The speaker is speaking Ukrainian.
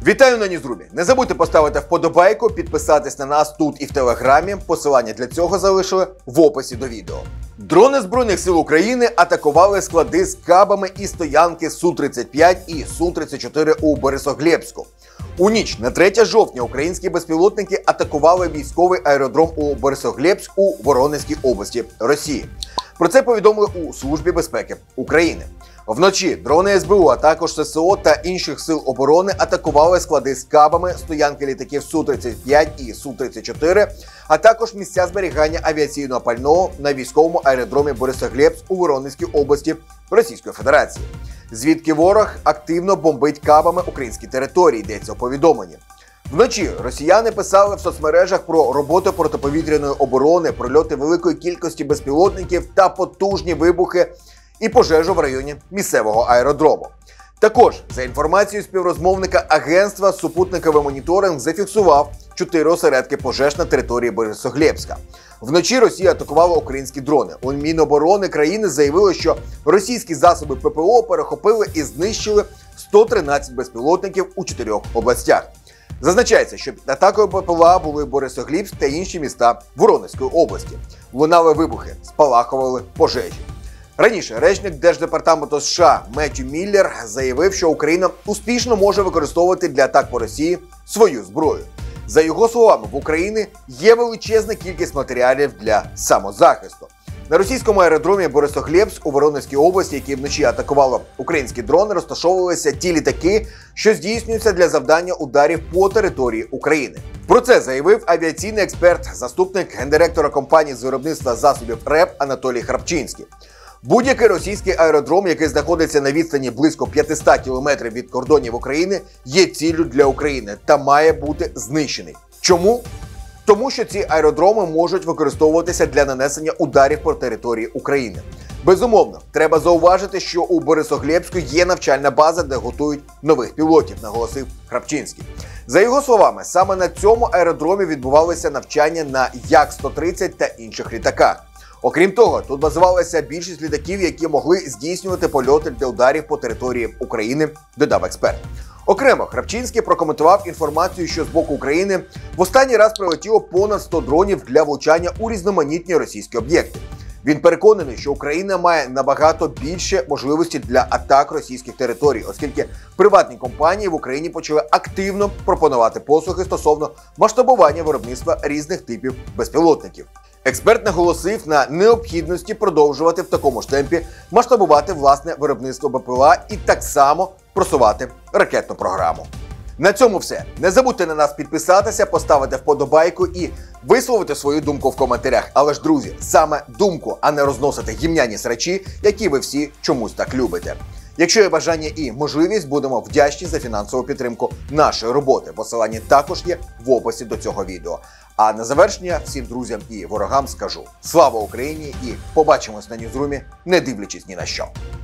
Вітаю на Ньюзрумі! Не забудьте поставити вподобайку, підписатись на нас тут і в Телеграмі. Посилання для цього залишили в описі до відео. Дрони Збройних сил України атакували склади з кабами і стоянки Су-35 і Су-34 у Борисоглебську. У ніч на 3 жовтня українські безпілотники атакували військовий аеродром у Борисоглебськ у Воронезькій області Росії. Про це повідомили у Службі безпеки України. Вночі дрони СБУ, а також ССО та інших сил оборони атакували склади з кабами, стоянки літаків Су-35 і Су-34, а також місця зберігання авіаційного пального на військовому аеродромі Борисоглебськ у Воронезькій області Російської Федерації, звідки ворог активно бомбить кабами українські території, йдеться у повідомленні. Вночі росіяни писали в соцмережах про роботу протиповітряної оборони, прольоти великої кількості безпілотників та потужні вибухи і пожежу в районі місцевого аеродрому. Також, за інформацією співрозмовника агентства, супутниковий моніторинг зафіксував 4 осередки пожеж на території Борисоглебська. Вночі Росія атакувала українські дрони. У Міноборони країни заявили, що російські засоби ППО перехопили і знищили 113 безпілотників у 4 областях. Зазначається, що під атакою БПЛА були Борисоглебськ та інші міста Воронезької області. Лунали вибухи, спалахували пожежі. Раніше речник Держдепартаменту США Меттью Міллер заявив, що Україна успішно може використовувати для атак по Росії свою зброю. За його словами, в Україні є величезна кількість матеріалів для самозахисту. На російському аеродромі Борисоглебськ у Воронезькій області, який вночі атакувало українські дрони, розташовувалися ті літаки, що здійснюються для завдання ударів по території України. Про це заявив авіаційний експерт, заступник гендиректора компанії з виробництва засобів РЕП Анатолій Храпчинський. Будь-який російський аеродром, який знаходиться на відстані близько 500 кілометрів від кордонів України, є ціллю для України та має бути знищений. Чому? Тому що ці аеродроми можуть використовуватися для нанесення ударів по території України. Безумовно, треба зауважити, що у Борисоглебську є навчальна база, де готують нових пілотів, наголосив Храпчинський. За його словами, саме на цьому аеродромі відбувалися навчання на Як-130 та інших літаках. Окрім того, тут базувалася більшість літаків, які могли здійснювати польоти для ударів по території України, додав експерт. Окремо, Храпчинський прокоментував інформацію, що з боку України в останній раз прилетіло понад 100 дронів для влучання у різноманітні російські об'єкти. Він переконаний, що Україна має набагато більше можливостей для атак російських територій, оскільки приватні компанії в Україні почали активно пропонувати послуги стосовно масштабування виробництва різних типів безпілотників. Експерт наголосив на необхідності продовжувати в такому ж темпі масштабувати власне виробництво БПЛА і так само просувати ракетну програму. На цьому все. Не забудьте на нас підписатися, поставити вподобайку і висловити свою думку в коментарях. Але ж, друзі, саме думку, а не розносити гімняні срачі, які ви всі чомусь так любите. Якщо є бажання і можливість, будемо вдячні за фінансову підтримку нашої роботи. Посилання також є в описі до цього відео. А на завершення всім друзям і ворогам скажу: слава Україні і побачимось на Ньюзрумі, не дивлячись ні на що.